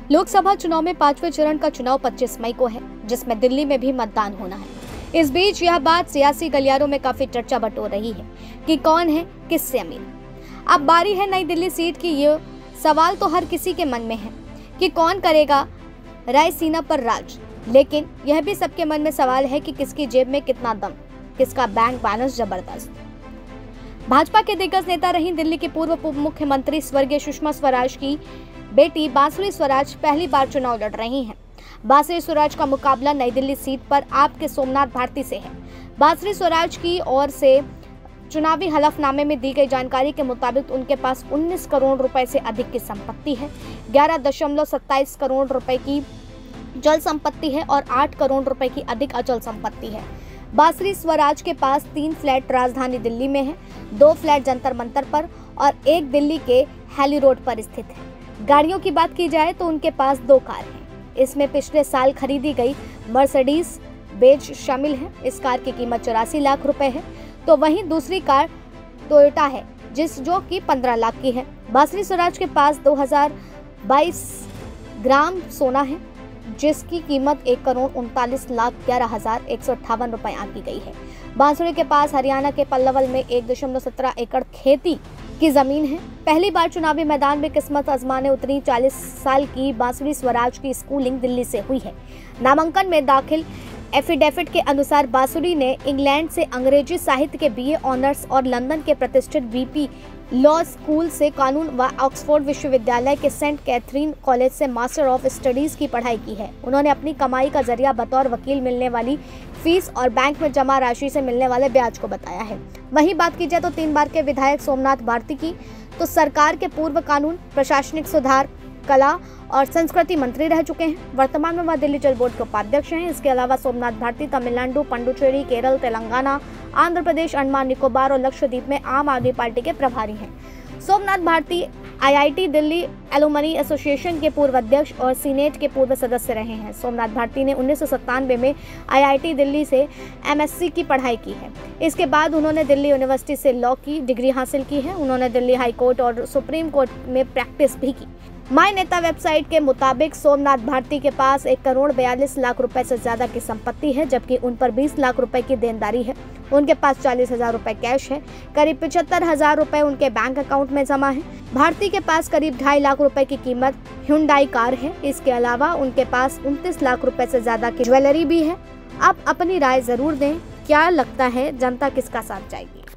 लोकसभा चुनाव में 5वें चरण का चुनाव 25 मई को है, जिसमें दिल्ली में भी मतदान होना है। इस बीच यह बात सियासी गलियारों में काफी चर्चा बटोर रही है कि कौन है किससे अमीर। अब बारी है नई दिल्ली सीट की। ये सवाल तो हर किसी के मन में है कि कौन करेगा रायसीना पर राज, लेकिन यह भी सबके मन में सवाल है कि किसकी जेब में कितना दम, किसका बैंक बैलेंस जबरदस्त। भाजपा के दिग्गज नेता रही दिल्ली की पूर्व उप मुख्यमंत्री स्वर्गीय सुषमा स्वराज की बेटी बांसुरी स्वराज पहली बार चुनाव लड़ रही हैं। बांसुरी स्वराज का मुकाबला नई दिल्ली सीट पर आप के सोमनाथ भारती से है। बांसुरी स्वराज की ओर से चुनावी हलफनामे में दी गई जानकारी के मुताबिक उनके पास 19 करोड़ रुपए से अधिक की संपत्ति है। 11.27 करोड़ रुपए की जल संपत्ति है और 8 करोड़ रुपए की अधिक अचल संपत्ति है। बांसुरी स्वराज के पास 3 फ्लैट राजधानी दिल्ली में है, 2 फ्लैट जंतर मंतर पर और 1 दिल्ली के हैली रोड पर स्थित है। गाड़ियों की बात की जाए तो उनके पास 2 कार हैं। इसमें पिछले साल खरीदी गई मर्सिडीज बेंज शामिल है। इस कार की कीमत 84 लाख रुपए है, तो वहीं दूसरी कार टोयोटा है जो कि 15 लाख की है। बांसुरी स्वराज के पास 2022 ग्राम सोना है, जिसकी कीमत 1,39,11,158 रुपए आंकी गई है। बांसुरी के पास हरियाणा के पल्लवल में 1.17 एकड़ खेती की जमीन है। पहली बार चुनावी मैदान में किस्मत आजमाने उतरी 40 साल की बांसुरी स्वराज की स्कूलिंग दिल्ली से हुई है। नामांकन में दाखिल एफिडेविट के अनुसार बांसुरी ने इंग्लैंड से अंग्रेजी साहित्य के बीए ऑनर्स और लंदन के प्रतिष्ठित वीपी लॉ स्कूल से कानून व ऑक्सफोर्ड विश्वविद्यालय के सेंट कैथरीन कॉलेज से मास्टर ऑफ स्टडीज की पढ़ाई की है। उन्होंने अपनी कमाई का जरिया बतौर वकील मिलने वाली फीस और बैंक में जमा राशि से मिलने वाले ब्याज को बताया है। वहीं बात की जाए तो 3 बार के विधायक सोमनाथ भारती की, तो सरकार के पूर्व कानून, प्रशासनिक सुधार, कला और संस्कृति मंत्री रह चुके हैं। वर्तमान में वह दिल्ली जल बोर्ड के उपाध्यक्ष हैं। इसके अलावा सोमनाथ भारती तमिलनाडु, पुडुचेरी, केरल, तेलंगाना, आंध्र प्रदेश, अंडमान निकोबार और लक्षद्वीप में आम आदमी पार्टी के प्रभारी हैं। Somnath Bharti IIT Delhi alumni association के पूर्व अध्यक्ष और सीनेट के पूर्व सदस्य रहे हैं। सोमनाथ भारती ने 1997 में आईआईटी दिल्ली से एमएससी की पढ़ाई की है। इसके बाद उन्होंने दिल्ली यूनिवर्सिटी से लॉ की डिग्री हासिल की है। उन्होंने दिल्ली हाई कोर्ट और सुप्रीम कोर्ट में प्रैक्टिस भी की। माय नेता वेबसाइट के मुताबिक सोमनाथ भारती के पास 1,42,00,000 रुपए से ज्यादा की संपत्ति है, जबकि उन पर 20 लाख रुपए की देनदारी है। उनके पास 40,000 रुपए कैश है। करीब 75,000 रुपए उनके बैंक अकाउंट में जमा है। भारती के पास करीब 2.5 लाख रुपए की कीमत ह्युंडई कार है। इसके अलावा उनके पास 29 लाख रुपए से ज्यादा की ज्वेलरी भी है। आप अपनी राय जरूर दें, क्या लगता है जनता किसका साथ जाएगी।